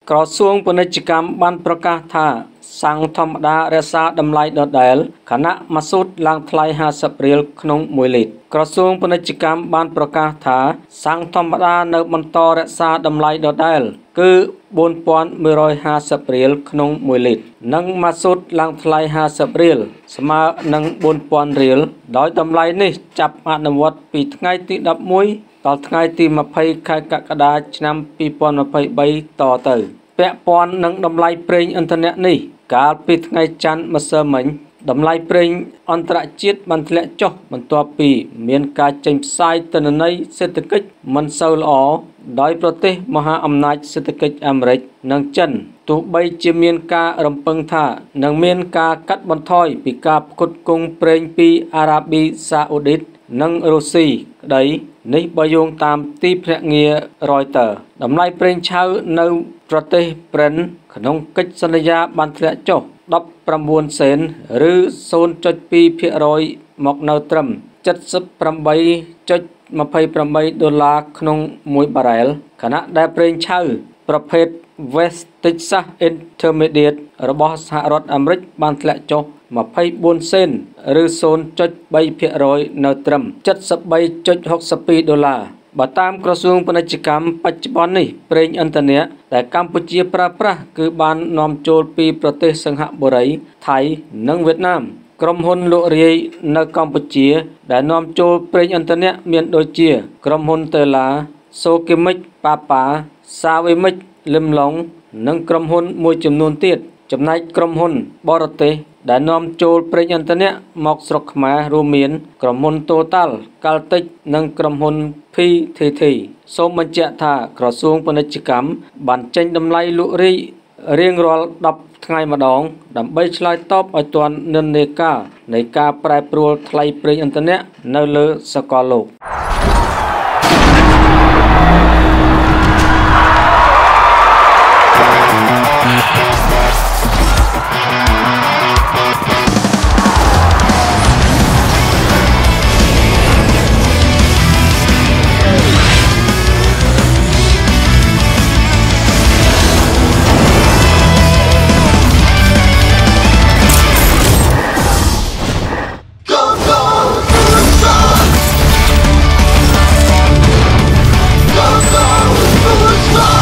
ក្រសួងពាណិជ្ជកម្មបានប្រកាសថាសាំងធម្មតារក្សាតម្លៃដដែលខណៈម៉ាស៊ូតឡើងថ្លៃ50រៀលក្នុង1លីត្រក្រសួងពាណិជ្ជកម្មបានប្រកាសថាសាំងធម្មតានៅបន្តរក្សាតម្លៃដដែលគឺ4150រៀលក្នុង1លីត្រនិងម៉ាស៊ូតឡើងថ្លៃ50រៀលស្មើនឹង4000រៀលដោយតម្លៃនេះចាប់អនុវត្តពីថ្ងៃទី11ដល់ថ្ងៃទី20ខែកក្កដាឆ្នាំ2023តទៅពាក់ព័ន្ធនឹងតម្លៃប្រេងឥន្ធនៈនេះកាលពីថ្ងៃច័ន្ទម្សិលមិញតម្លៃប្រេងអន្តរជាតិបានធ្លាក់ចុះបន្ទាប់ពីមានការចេញផ្សាយទិន្នន័យសេដ្ឋកិច្ចមិនសូវល្អដោយប្រទេសមហាអំណាចសេដ្ឋកិច្ចអាមេរិកនិងចិនទោះបីជាមានការរំពឹងថានឹងមានការកាត់បន្ថយពីការផ្គត់ផ្គង់ប្រេងពីអារ៉ាប៊ីសាអូឌីតនិងរុស្ស៊ីក្តីនេះបើយោងតាមទីភ្នាក់ងារ Reuters តម្លៃប្រេងឆៅនៅប្រទេសប្រេនក្នុងកិច្ចសន្យាបានធ្លាក់ចុះ19សេនឬ 0.2% មកនៅត្រឹម $78.28 ក្នុង1បារ៉ែលខណៈដែលប្រេងឆៅប្រភេទ West Texas Intermediate របស់សហរដ្ឋអាមេរិកបានធ្លាក់ចុះ24សេនឬ 0.3% នៅត្រឹម $73.62 បើតាមក្រសួងពាណិជ្ជកម្មបច្ចុប្បន្ននេះប្រេងឥន្ធនៈដែលកម្ពុជាប្រើប្រាស់គឺបាននាំចូលពីប្រទេសសិង្ហបុរីថៃនិងវៀតណាមក្រុមហ៊ុនលក់រាយនៅកម្ពុជាដែលនាំចូលប្រេងឥន្ធនៈមានដូចជាក្រុមហ៊ុនតេឡា Sokimich Papa Savimich Limlong និងក្រុមហ៊ុនមួយចំនួនទៀតចំណែកក្រុមហ៊ុនបរទេសដែលនាំចូលប្រេងឥន្ធនៈមកស្រុកខ្មែររួមមានក្រុមហ៊ុន Total Caltech និងក្រុមហ៊ុន PTT សូមបញ្ជាក់ថាក្រសួងពាណិជ្ជកម្មបានចេញតម្លៃលក់រាយរៀងរាល់10ថ្ងៃម្ដងដើម្បីឆ្លើយតបឲ្យទាន់និន្នាការនៃការប្រែប្រួលថ្លៃប្រេងឥន្ធនៈនៅលើសកលលោក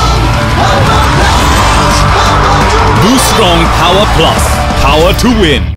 Strong Power Plus. Power to win.